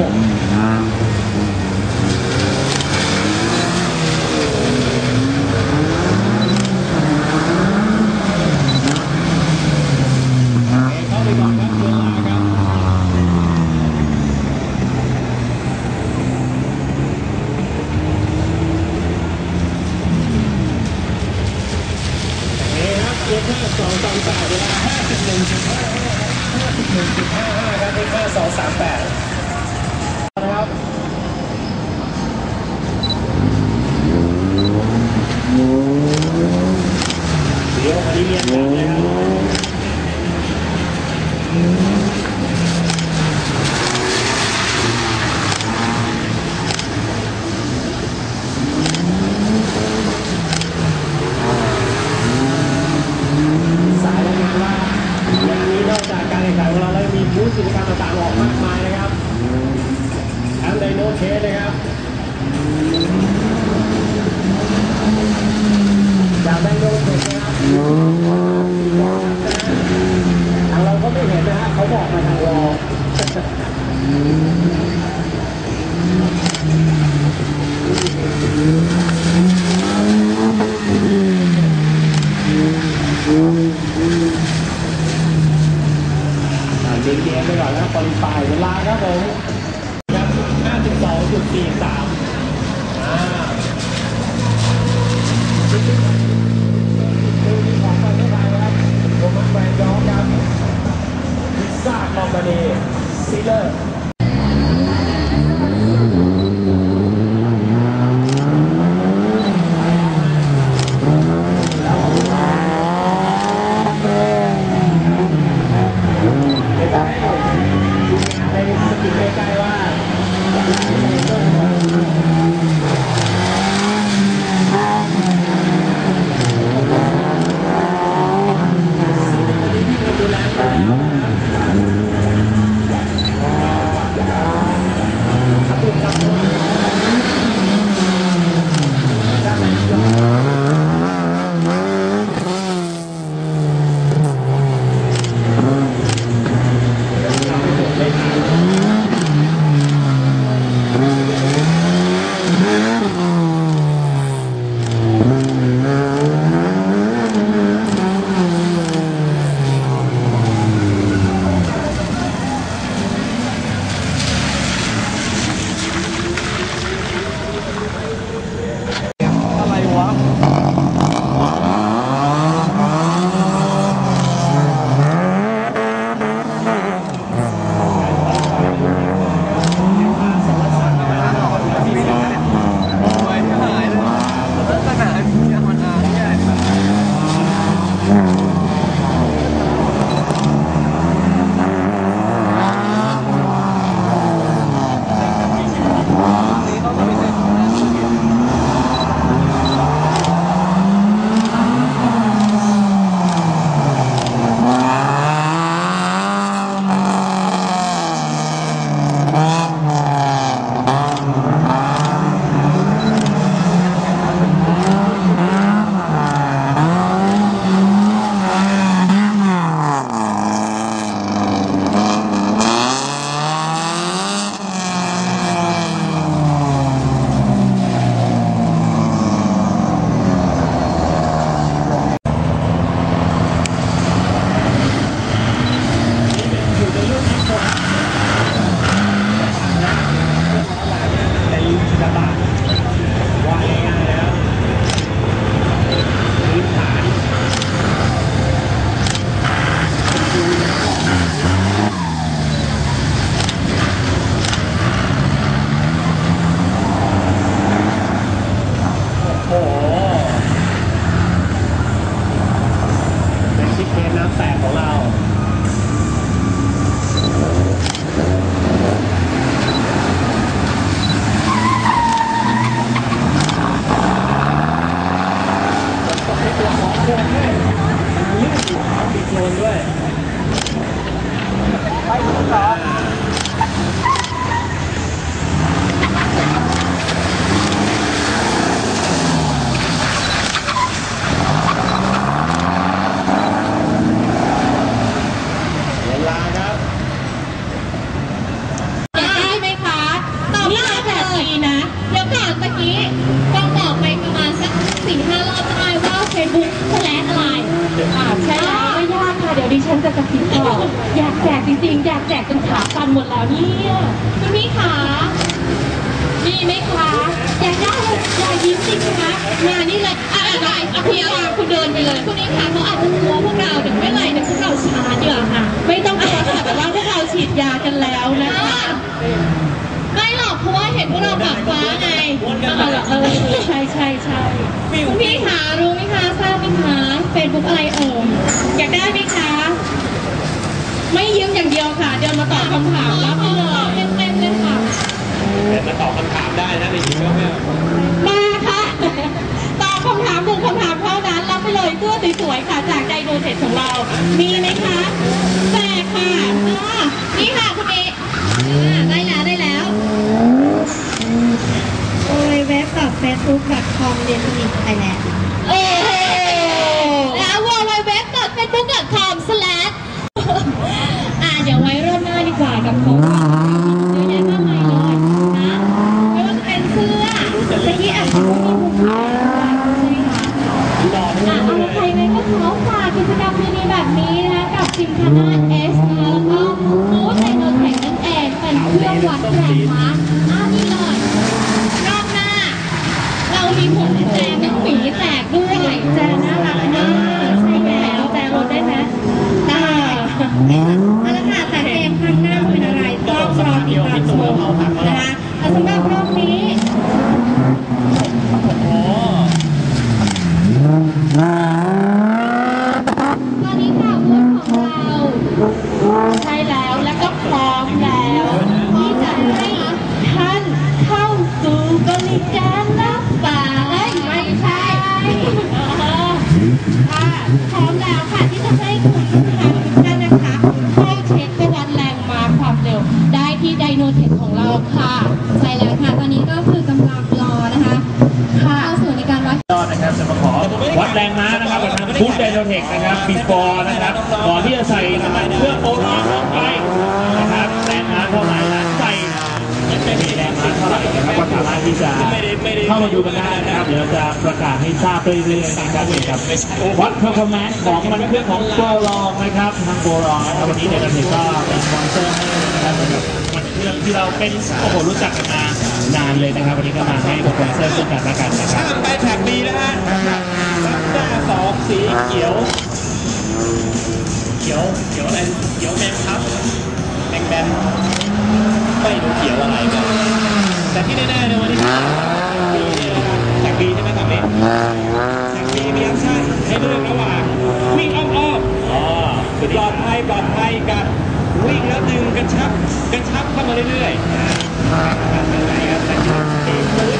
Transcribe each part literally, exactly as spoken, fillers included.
เข้าไปก่อนครับเวลาครับเอ็กซ์ห้าสองสามแปดเวลาห้าสิบหนึ่งจุดห้าห้าห้าสิบหนึ่งจุดห้าห้าครับเอ็กซ์ห้าสองสามแปดนะครับเดี๋ยวอันนี้เรียนกันเลยครับกิจกรรมต่างๆออกมากมายนะครับทั้งไดโนเชสนะครับจากไดโนเชสนะครับทางเราก็ไม่เห็นนะฮะเขาบอกมาทางเราเกมไปก่อนนะคอลิฟายเวลาครับผมครับ ห้าสิบสองจุดสี่สาม อ่าเป็นที่ของประเทศไทยนะครับโรมันแบรนด์ยอร์ครับพิซซ่าคอมพานีซีเลอร์ในสกิลใกล้ๆว่าก่อนตะกี้ก็บอกไปประมาณสักสี่ห้ารอบจะอายว่าเฟซบุ๊กแสลงอะไรอ่าใช่แล้วไม่ยากค่ะเดี๋ยวดิฉันจะกระซิบบอกอยากแจกจริงๆอยากแจกจนขาสั่นหมดแล้วเนี่ยคุณพี่ขามีไหมคะอยากได้เลยอยากยิ้มสิคะมานี่เลยอ่ะอะไรอ่ะพี่อาคุณเดินไปเลยคุณนี่ค่ะเขาอาจจะกลัวพวกเราเดี๋ยวไม่ไหวเดี๋ยวพวกเราชาเดี๋ยวค่ะไม่ต้องกลัวค่ะแต่ว่าพวกเราฉีดยากันแล้วนะคะไม่หรอกเพราะว่าเห็นพวกเราปากฟ้าไงเออเออใช่ใช่ใช่คุณพี่ขารู้ไหมคะทราบไหมคะเฟซบุ๊กอะไรเอ่ยอยากได้ไหมคะไม่ยิ้มอย่างเดียวค่ะเดินมาตอบคำถามรับไปเลยเต็มๆเลยค่ะเดี๋ยวมาตอบคำถามได้นะในยูทูบเนี่ยมาค่ะตอบคำถามหนึ่งคำถามเท่านั้นรับไปเลยเสื้อสวยๆค่ะจากไดโนเทสของเรามีไหมคะแจกค่ะนี่ค่ะคุณเอได้แล้วได้แล้วโอเว็บกับ เฟซบุ๊ก ดอท คอม เรียนสนิทไทยแลนด์โอ้โหแล้ว ดับเบิลยู ดับเบิลยู ดับเบิลยู ดอท เฟซบุ๊ก ดอท คอม สแลช อ่ะเดี๋ยวไว้รอบหน้าดีกว่ากับของเยอะแยะมากมายเลยนะไม่ว่าจะเป็นเสื้อเมื่อกี้อาจจะมีมุมถ่ายใช่ไหมคะอ่ะเอาใครไหมก็ขอฝากกิจกรรมดีๆแบบนี้นะคะกับจิมคาน่าเอสนะแล้วก็มูสไดโนแท็กนั่นเองเป็นเครื่องวัดแรงม้าอ่ะนี่เลยรอบหน้าเรามีผลแจกเป็นฝีแจกด้วยแจกน่ารักมากใช่แล้วแจกรถได้ไหมได้เอาละค่ะแต่เกมครั้งหน้าเป็นอะไรต้องรอติดตามชมนะคะแต่สำหรับรอบนี้ตอนนี้ค่ะพูดของเราใช่แล้วและก็พร้อมแล้วที่จะให้ท่านเข้าสู่บริการรับฝากไม่ใช่ค่ะพร้อมแล้วค่ะที่จะให้คุณลูกค้าทุกท่านนะคะเข้าเช็คประวัติแรงม้าความเร็วได้ที่ไดโนเทคของเราค่ะใช่แล้วค่ะตอนนี้ก็คือกำลังรอนะคะเข้าสู่ในการวัดยอดนะครับจะมาขอวัดแรงม้านะครับกับทางฟู้ดไดโนเทคนะครับ before นะครับก่อนที่จะใส่น้ำมันเครื่องโบราณลงไปนะครับแรงม้าเท่าไหร่นะใส่ไม่มีแรงม้าเท่าไหร่นะครับก็สามารถที่จะเข้ามาดูกันได้นะครับเดี๋ยวจะประกาศให้ทราบเรื่อยๆนะครับกับวัดเพอร์ฟอร์แมนซ์ของมันเครื่องของโปรลองนะครับทางโปรลองนะครับวันนี้ไดโนเทคก็เป็นสปอนเซอร์ให้นะครับสำหรับมันเครื่องที่เราเป็นโอ้โหรู้จักกันมานานเลยนะครับวันนี้ก็มาให้สปอนเซอร์ซึ่งกันและกันนะครับข้ามไปแท็กบีนะฮะหน้าสองสีเขียวเขียวเขียวอะไรเขียวแมงครับแมงแบนไม่รู้เขียวอะไรกันแต่ที่แน่ๆในวันนี้บีเนี่ยนะครับแท็กบีใช่ไหมครับนี่แท็กบีมีออปชั่นให้เลือกระหว่างวิ่งอ้อมๆอ๋อปลอดภัยปลอดภัยกับวิ่งแล้วดึงกระชับกระชับเข้ามาเรื่อยๆอะไรครับแต่ที่พื้น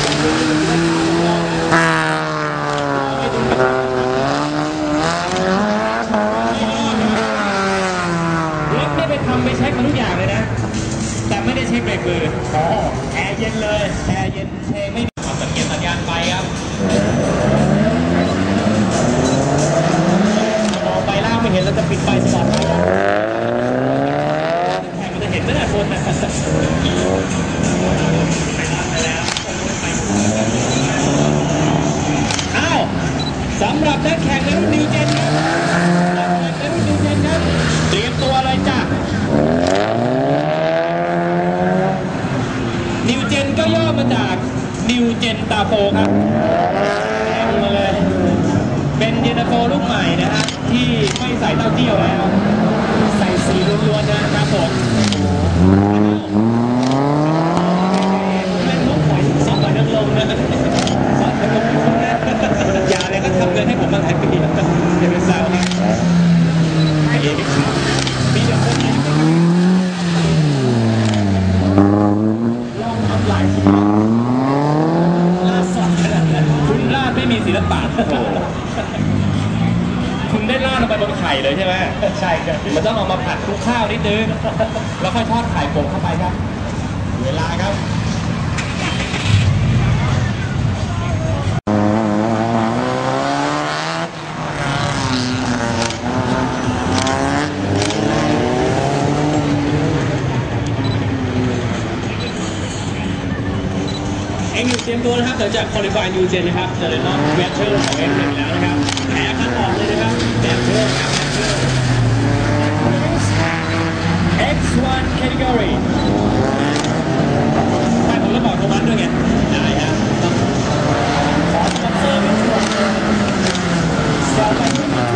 รถไม่ไปทำไปเช็คมาทุกอย่างเลยนะแต่ไม่ได้เช็คเบรกมืออ๋อแอร์เย็นเลยแอร์เย็นเชงไม่มีความสัญญาณสัญญาณไฟครับมองไปล่างไม่เห็นแล้วจะปิดไฟสปอร์ตไฟแข่งมันจะเห็นไม่ได้คนนะอ้าวสำหรับนักแข่งในรุ่นนิวเจนครับในรุ่นนิวเจนครับเตรียมตัวเลยจ้ะนิวเจนก็ย่อมาจากนิวเจนตาโฟครับแข่งมาเลยเป็นเย็นตาโฟลูกใหม่นะฮะที่ไม่ใส่เต้าเจี้ยวแล้วใส่สีล้วนๆนะครับผมเป็นลูกหอยซอสหอยนางรมนะซอสหอยนางรมนะอย่าเลยก็ทำเงินให้ผมมาหลายปีแล้วอย่าไปแซวนะไอ้เอ๋ไม่ขาวมีเด็กคนนี้ลองทำลายลาดซอสคุณลาดไม่มีศิลปะคุณได้ลาดลงไปบนไข่เลยใช่ไหมใช่ครับมันต้องเอามาผัดคลุกข้าวนิดนึงแล้วค่อยทอดไข่โป่งเข้าไปครับเวลาครับอ็กซ์อยู่เตรียมตัวนะครับเดี๋ยวจะคอลิฟายนิวเจนนะครับเจอรอบแบทเทิลของเอ็กซ์หนึ่งแล้วนะครับแพ้คัดออกเลยนะครับแบทเทิลครับแบทเทิล เอ็กซ์ วัน category ไม่ผมจะบอกโทมัสด้วยไงได้ฮะขอสปอนเซอร์เป็นส่วนแซวไปไม่ได้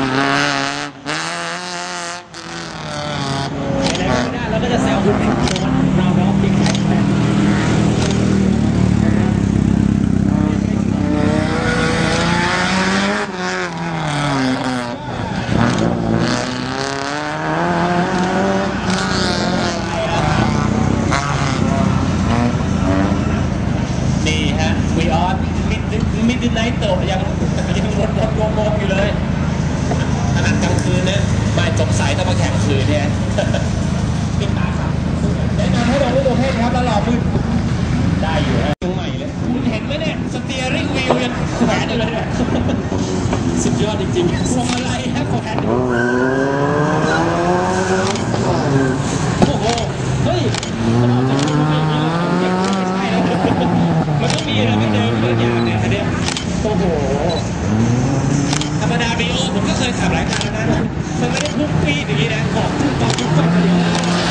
แล้วก็จะแซวคุณโทมัสเราเราปิดแข่งมิดไนท์โตยังยังวนวนงงอยู่เลยขนาดกลางคืนเนี่ยไม่สงสัยต้องมาแข่งคืนเนี่ยปิดตาครับแนะนำให้ลงด้วยตัวเพศครับแล้วรอมืดได้อยู่นะตรงใหม่เลยคุณเห็นไหมเนี่ยสเตียริ่งวิวยังแขวนอยู่เลยเนี่ยสุดยอดจริงๆพวงมาลัยฮะแขวนโอ้โหเฮ้ยมันต้องมีนะมันเดิมเดินยางเนี่ยคันนี้โอ้โหธรรมดาบีโอผมก็เคยขับหลายคันแล้วนะมันไม่ได้พุ่งปีดอย่างนี้นะบอกพุ่งต่อพุ่งต่อกันเดียว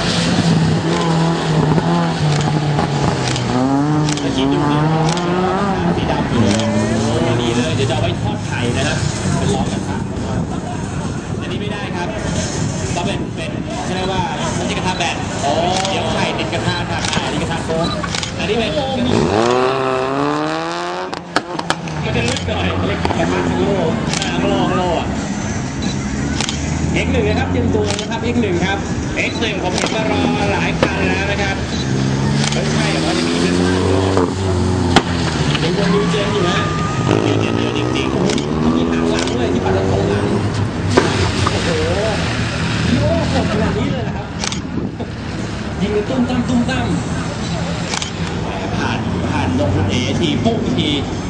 แล้วคิดดูดิสีดำอยู่เลยดีเลยเดี๋ยวจะเอาไว้ทอดไข่นะครับเป็นล้อกันครับอันนี้ไม่ได้ครับก็เป็นเป็นใช่ไหมว่ามันจะกระทะแบนโอ้เดี๋ยวไข่ติดกระทะค่ะอันนี้กระทะโค้งอันนี้เป็นมันจะลึกหน่อยเล็กประมาณโลอ่าโลโลอ่ะ เอ็กซ์ หนึ่งนะครับเตรียมตัวนะครับ เอ็กซ์ หนึ่งครับ เอ็กซ์ หนึ่งผมเห็นว่ารอหลายคันแล้วนะครับไม่ใช่ว่าจะมีเป็นเป็นคนนิวเจนอยู่นะนิวเจนเยอะจริงๆมีหางหลังด้วยที่ปัดตรงหลังโอ้โหโอ้โหขนาดนี้เลยนะครับยิงกันตุ้มตั้มตุ้มตั้มผ่านผ่านลงเอทีปุ๊บที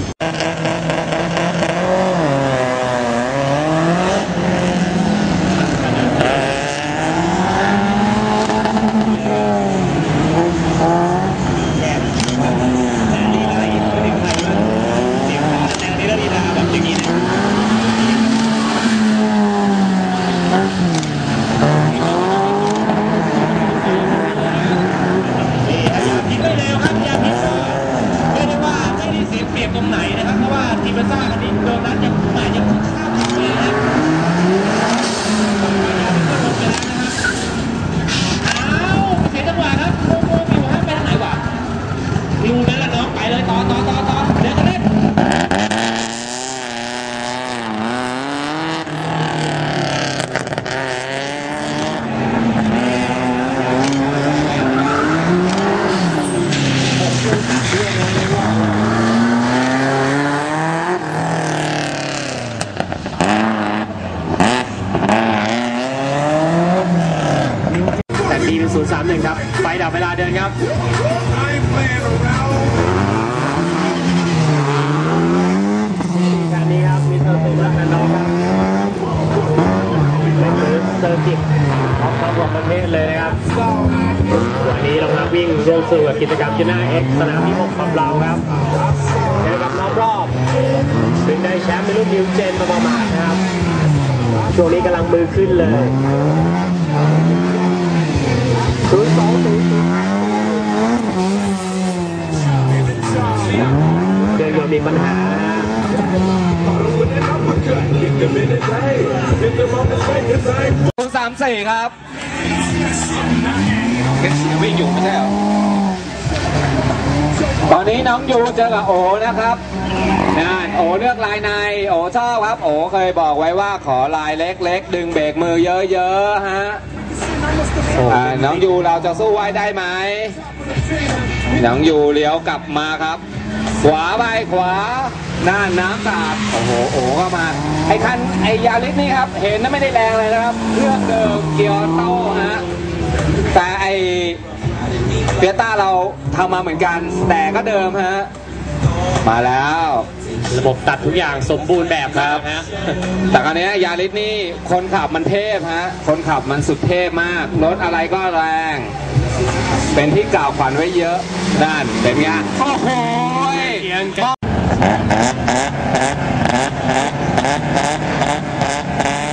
ตรงไหนนะครับเพราะว่าทีมซ่าคันนี้โดนนั้นยังหมายยังข้ามเลยนะอ้าวเสียจังหวะครับโค้งโค้งอยู่ครับไปทางไหนวะรูนั่นแหละน้องไปเลยต่อต่อต่อต่อเดี๋ยวกันเล่นศูนย์ สาม หนึ่งครับไฟดับเวลาเดินครับการนี้ครับมีเซอร์ตูและน้องครับเป็นเซอร์กิตของทั้งหมดประเทศเลยนะครับวันนี้เรามาวิ่งร่วมสู่กับกิจกรรมจีน่าเอ็กซ์สนามที่หกของเราครับเจอกับน้องรอบเป็นได้แชมป์ในรุ่นนิวเจนมาประมาณนะครับช่วงนี้กำลังมือขึ้นเลยศูนย์ สอง ศูนย์ เดินยังมีปัญหาศูนย์ สาม สี่ครับวิ่งอยู่ไม่ใช่เหรอตอนนี้น้องยูเจอกับโอนะครับนั่นโอเลือกลายในโอชอบครับโอเคยบอกไว้ว่าขอลายเล็กๆดึงเบรกมือเยอะๆฮะน้องยูเราจะสู้ไว้ได้ไหมน้องยูเลี้ยวกลับมาครับขวาไปขวาหน้าน้ำสาดโอ้โหโอ้เข้ามาไอ้คันไอ้ยาริสนี่ครับเห็นนะไม่ได้แรงเลยนะครับเครื่องเดิมเกียร์โต้ฮะแต่ไอ้เฟียต้าเราทำมาเหมือนกันแต่ก็เดิมฮะมาแล้วระบบตัดทุกอย่างสมบูรณ์แบบครับนะแต่คราวนี้ยาริสนี่คนขับมันเทพฮะคนขับมันสุดเทพมากรถอะไรก็แรง เป็นที่กล่าวขวัญไว้เยอะนั่นเป็นไงโอ้โหเกียงกัน